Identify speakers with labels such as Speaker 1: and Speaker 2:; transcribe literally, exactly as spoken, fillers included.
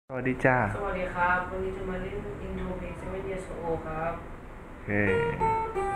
Speaker 1: สวัสดีจ้า
Speaker 2: สวัสดีครับวันนี้จะมาเล่นอินโทรเพลง Seven Years Old ครับ
Speaker 1: โอเค